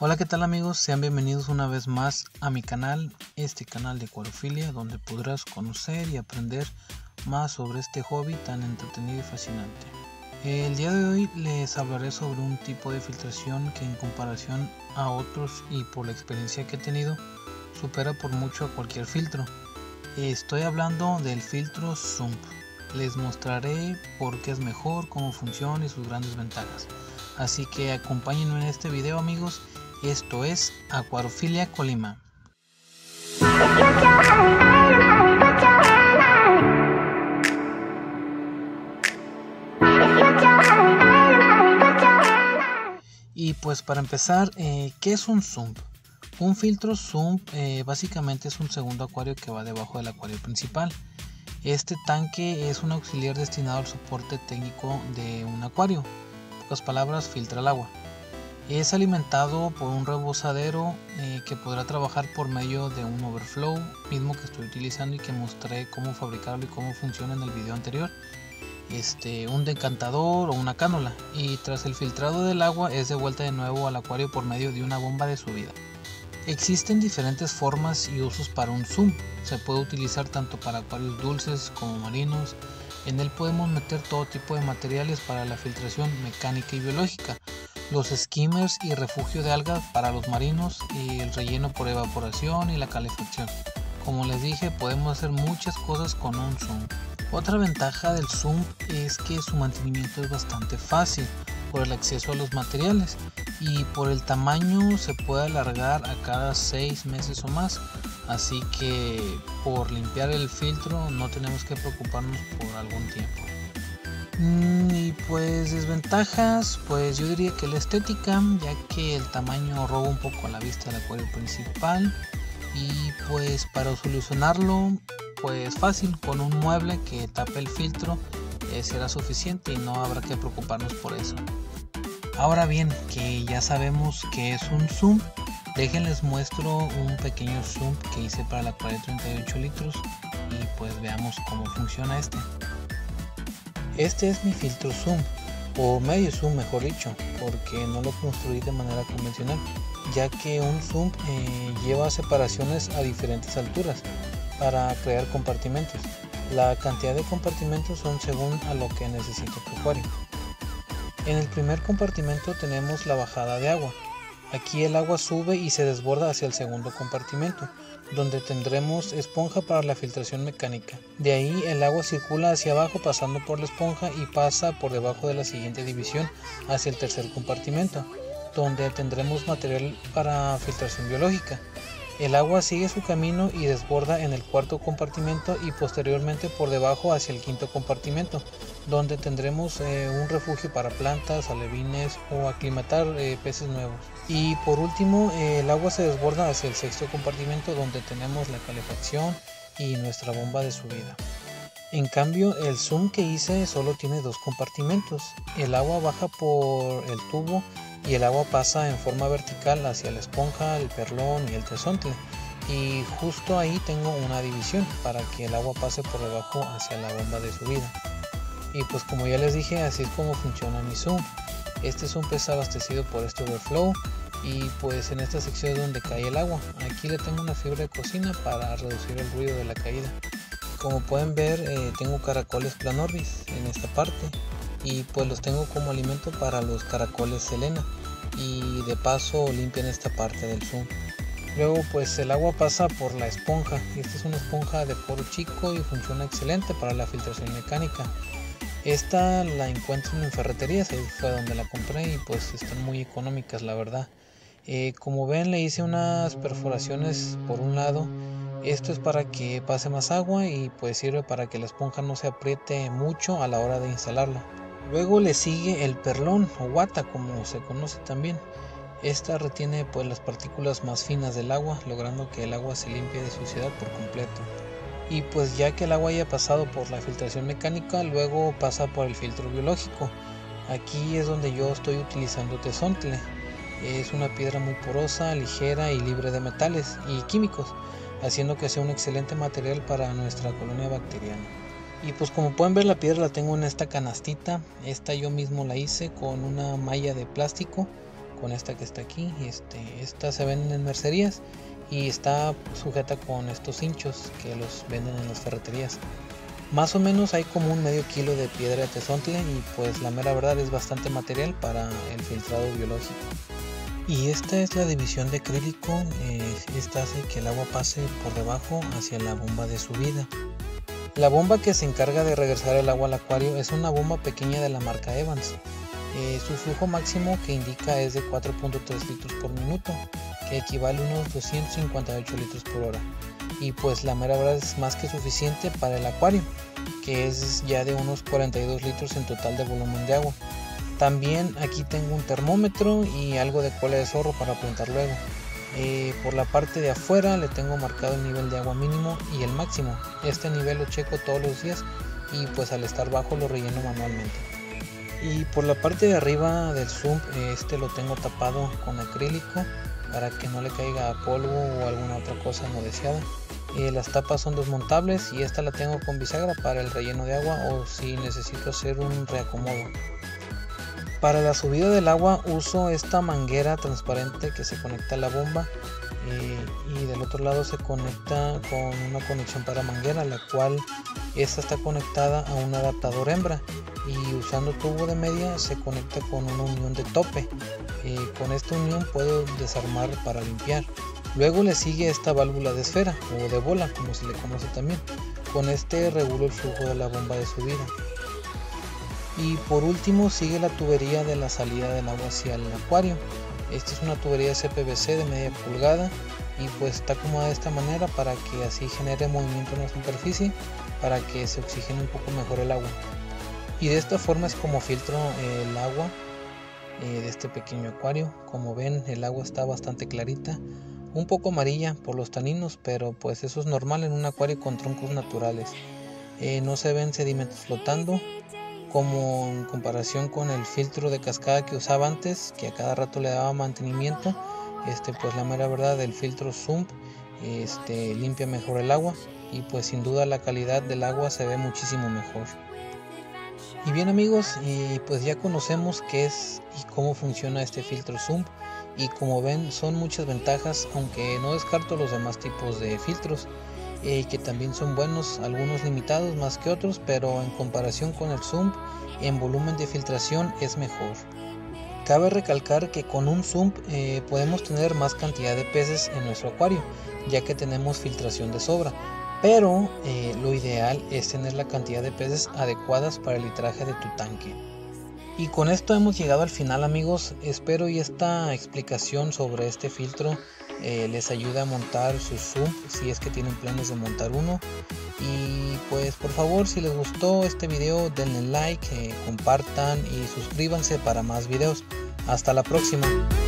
Hola, ¿qué tal amigos? Sean bienvenidos una vez más a mi canal, este canal de acuariofilia, donde podrás conocer y aprender más sobre este hobby tan entretenido y fascinante. El día de hoy les hablaré sobre un tipo de filtración que en comparación a otros y por la experiencia que he tenido, supera por mucho a cualquier filtro. Estoy hablando del filtro Sump. Les mostraré por qué es mejor, cómo funciona y sus grandes ventajas. Así que acompáñenme en este video, amigos. Esto es Acuariofilia Colima. Y pues para empezar, ¿qué es un sump? Un filtro sump básicamente es un segundo acuario que va debajo del acuario principal. Este tanque es un auxiliar destinado al soporte técnico de un acuario. En pocas palabras, filtra el agua. Es alimentado por un rebosadero que podrá trabajar por medio de un overflow, mismo que estoy utilizando y que mostré cómo fabricarlo y cómo funciona en el video anterior. Un decantador o una cánula, y tras el filtrado del agua es devuelta de nuevo al acuario por medio de una bomba de subida. Existen diferentes formas y usos para un sump. Se puede utilizar tanto para acuarios dulces como marinos. En él podemos meter todo tipo de materiales para la filtración mecánica y biológica, los skimmers y refugio de algas para los marinos, y el relleno por evaporación y la calefacción. Como les dije, podemos hacer muchas cosas con un sump. Otra ventaja del sump es que su mantenimiento es bastante fácil por el acceso a los materiales, y por el tamaño se puede alargar a cada 6 meses o más, así que por limpiar el filtro no tenemos que preocuparnos por algún tiempo. Y pues desventajas, pues yo diría que la estética, ya que el tamaño roba un poco la vista del acuario principal, y pues para solucionarlo pues fácil, con un mueble que tape el filtro será suficiente y no habrá que preocuparnos por eso. Ahora bien, que ya sabemos que es un sump, déjenles muestro un pequeño sump que hice para el acuario de 38 litros y pues veamos cómo funciona este. Este es mi filtro sump, o medio sump mejor dicho, porque no lo construí de manera convencional, ya que un sump lleva separaciones a diferentes alturas para crear compartimentos. La cantidad de compartimentos son según a lo que necesita tu acuario. En el primer compartimento tenemos la bajada de agua. Aquí el agua sube y se desborda hacia el segundo compartimento, donde tendremos esponja para la filtración mecánica. De ahí el agua circula hacia abajo pasando por la esponja y pasa por debajo de la siguiente división hacia el tercer compartimento, donde tendremos material para filtración biológica. El agua sigue su camino y desborda en el cuarto compartimento y posteriormente por debajo hacia el quinto compartimento, donde tendremos un refugio para plantas, alevines o aclimatar peces nuevos. Y por último, el agua se desborda hacia el sexto compartimento, donde tenemos la calefacción y nuestra bomba de subida. En cambio, el sump que hice solo tiene 2 compartimentos. El agua baja por el tubo y el agua pasa en forma vertical hacia la esponja, el perlón y el tesontle, y justo ahí tengo una división para que el agua pase por debajo hacia la bomba de subida. Y pues como ya les dije, así es como funciona mi sump. Este sump es abastecido por este overflow, y pues en esta sección es donde cae el agua. Aquí le tengo una fibra de cocina para reducir el ruido de la caída. Como pueden ver, tengo caracoles Planorbis en esta parte, y pues los tengo como alimento para los caracoles Selena, y de paso limpian esta parte del sump. Luego pues el agua pasa por la esponja. Esta es una esponja de poro chico y funciona excelente para la filtración mecánica. Esta la encuentran en ferreterías, ahí fue donde la compré, y pues están muy económicas la verdad. Como ven, le hice unas perforaciones por un lado. Esto es para que pase más agua y pues sirve para que la esponja no se apriete mucho a la hora de instalarla. Luego le sigue el perlón o guata, como se conoce también. Esta retiene pues las partículas más finas del agua, logrando que el agua se limpie de suciedad por completo. Y pues ya que el agua haya pasado por la filtración mecánica, luego pasa por el filtro biológico. Aquí es donde yo estoy utilizando tesontle. Es una piedra muy porosa, ligera y libre de metales y químicos, haciendo que sea un excelente material para nuestra colonia bacteriana. Y pues como pueden ver, la piedra la tengo en esta canastita. Esta yo mismo la hice con una malla de plástico con esta que está aquí. Esta se venden en mercerías y está sujeta con estos hinchos que los venden en las ferreterías. Más o menos hay como un medio kilo de piedra de tezontle y pues la mera verdad es bastante material para el filtrado biológico. Y esta es la división de acrílico. Esta hace que el agua pase por debajo hacia la bomba de subida. La bomba que se encarga de regresar el agua al acuario es una bomba pequeña de la marca Evans. Su flujo máximo que indica es de 4.3 litros por minuto, que equivale a unos 258 litros por hora. Y pues la mera verdad es más que suficiente para el acuario, que es ya de unos 42 litros en total de volumen de agua. También aquí tengo un termómetro y algo de cola de zorro para apuntar luego. Por la parte de afuera le tengo marcado el nivel de agua mínimo y el máximo. Este nivel lo checo todos los días y pues al estar bajo lo relleno manualmente. Y por la parte de arriba del sump lo tengo tapado con acrílico para que no le caiga polvo o alguna otra cosa no deseada. Las tapas son desmontables y esta la tengo con bisagra para el relleno de agua o si necesito hacer un reacomodo. Para la subida del agua uso esta manguera transparente que se conecta a la bomba y del otro lado se conecta con una conexión para manguera, la cual esta está conectada a un adaptador hembra y usando tubo de media se conecta con una unión de tope. Con esta unión puedo desarmar para limpiar. Luego le sigue esta válvula de esfera o de bola, como se le conoce también. Con regulo el flujo de la bomba de subida. Y por último sigue la tubería de la salida del agua hacia el acuario. Esta es una tubería CPVC de media pulgada y pues está acomodada de esta manera para que así genere movimiento en la superficie para que se oxigene un poco mejor el agua. Y de esta forma es como filtro el agua de este pequeño acuario. Como ven, el agua está bastante clarita, un poco amarilla por los taninos, pero pues eso es normal en un acuario con troncos naturales. No se ven sedimentos flotando como en comparación con el filtro de cascada que usaba antes, que a cada rato le daba mantenimiento. Pues la mera verdad, el filtro Sump limpia mejor el agua y pues sin duda la calidad del agua se ve muchísimo mejor. Y bien amigos, y pues ya conocemos qué es y cómo funciona este filtro Sump, y como ven son muchas ventajas, aunque no descarto los demás tipos de filtros que también son buenos, algunos limitados más que otros, pero en comparación con el Sump en volumen de filtración es mejor. Cabe recalcar que con un Sump podemos tener más cantidad de peces en nuestro acuario, ya que tenemos filtración de sobra, pero lo ideal es tener la cantidad de peces adecuadas para el litraje de tu tanque. Y con esto hemos llegado al final amigos. Espero y esta explicación sobre este filtro les ayude a montar su Sump si es que tienen planes de montar uno. Y pues por favor, si les gustó este video denle like, compartan y suscríbanse para más videos. Hasta la próxima.